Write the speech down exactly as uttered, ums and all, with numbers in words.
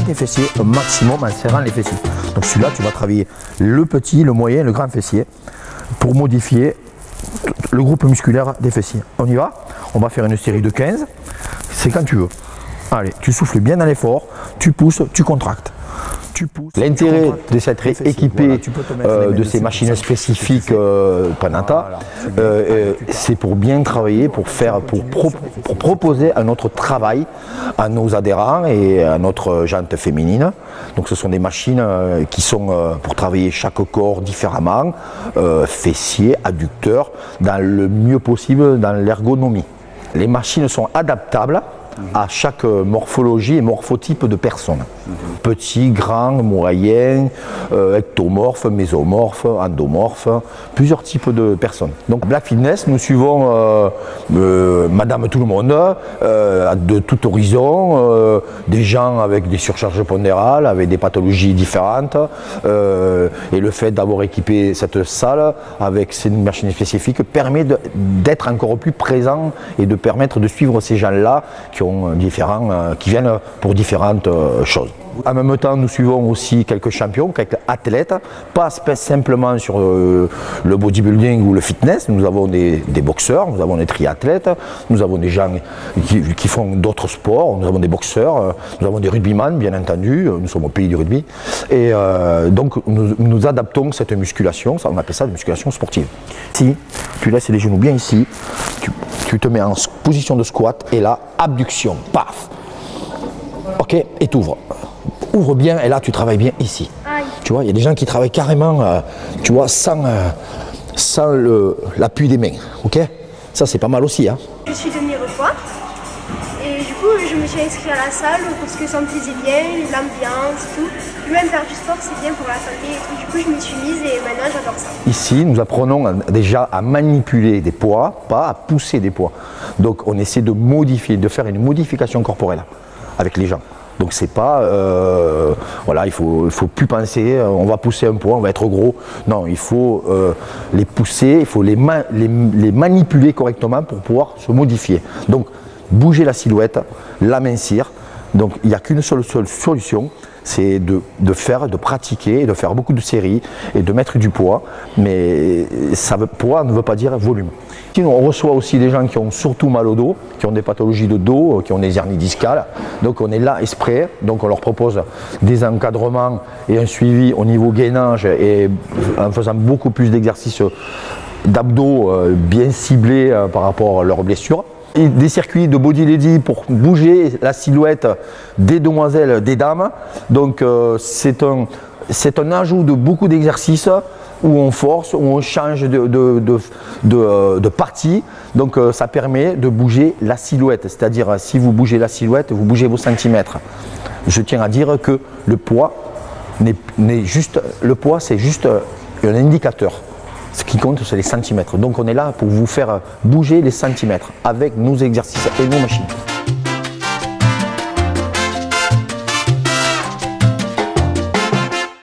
tes fessiers au maximum en serrant les fessiers. Donc celui-là, tu vas travailler le petit, le moyen, le grand fessier pour modifier le groupe musculaire des fessiers. On y va? On va faire une série de quinze. C'est quand tu veux. Allez, tu souffles bien dans l'effort, tu pousses, tu contractes. L'intérêt de s'être équipé voilà, euh, de ces machines spécifiques euh, Panata, voilà, euh, c'est pour bien travailler, pour, faire, pour, pro, pour proposer un autre travail à nos adhérents et à notre jante féminine. Donc ce sont des machines euh, qui sont euh, pour travailler chaque corps différemment, euh, fessiers, adducteurs, dans le mieux possible dans l'ergonomie. Les machines sont adaptables à chaque morphologie et morphotype de personne. Mmh. Petit, grand, moyen, euh, ectomorphe, mésomorphe, endomorphe, plusieurs types de personnes. Donc Black Fitness, nous suivons euh, euh, Madame Tout le Monde, euh, de tout horizon, euh, des gens avec des surcharges pondérales, avec des pathologies différentes, euh, et le fait d'avoir équipé cette salle avec ces machines spécifiques permet d'être encore plus présent et de permettre de suivre ces gens-là qui différents, euh, qui viennent pour différentes euh, choses. En même temps, nous suivons aussi quelques champions, quelques athlètes, pas simplement sur euh, le bodybuilding ou le fitness. Nous avons des, des boxeurs, nous avons des triathlètes, nous avons des gens qui, qui font d'autres sports, nous avons des boxeurs, euh, nous avons des rugbyman, bien entendu, nous sommes au pays du rugby. Et euh, donc, nous, nous adaptons cette musculation, ça, on appelle ça de musculation sportive. Si tu laisses les genoux bien ici, tu, tu te mets en position de squat et là, abduction, paf. Ok, et t'ouvres. Ouvre bien et là tu travailles bien ici. Aïe. Tu vois, il y a des gens qui travaillent carrément, euh, tu vois, sans, euh, sans l'appui des mains. Ok, ça c'est pas mal aussi. Hein. Je suis devenue repoids et du coup je me suis inscrite à la salle parce que ça me plaisait bien, l'ambiance, tout. Puis même faire du sport c'est bien pour la santé et tout. Du coup je m'y suis mise et maintenant j'adore ça. Ici nous apprenons déjà à manipuler des poids, pas à pousser des poids. Donc on essaie de modifier, de faire une modification corporelle avec les gens. Donc c'est pas, euh, voilà, il faut, il faut plus penser, on va pousser un poids, on va être gros. Non, il faut euh, les pousser, il faut les, ma les, les manipuler correctement pour pouvoir se modifier. Donc bouger la silhouette, l'amincir. Donc il n'y a qu'une seule, seule solution, c'est de, de faire, de pratiquer, de faire beaucoup de séries et de mettre du poids. Mais ça veut, poids ne veut pas dire volume. Sinon, on reçoit aussi des gens qui ont surtout mal au dos, qui ont des pathologies de dos, qui ont des hernies discales. Donc on est là exprès, donc on leur propose des encadrements et un suivi au niveau gainage et en faisant beaucoup plus d'exercices d'abdos euh, bien ciblés euh, par rapport à leurs blessures. Et des circuits de body lady pour bouger la silhouette des demoiselles, des dames. Donc euh, c'est un, c'est un ajout de beaucoup d'exercices où on force, où on change de, de, de, de, de partie. Donc euh, ça permet de bouger la silhouette. C'est-à-dire si vous bougez la silhouette, vous bougez vos centimètres. Je tiens à dire que le poids n'est juste, le poids c'est juste un indicateur. Ce qui compte, c'est les centimètres. Donc on est là pour vous faire bouger les centimètres avec nos exercices et nos machines.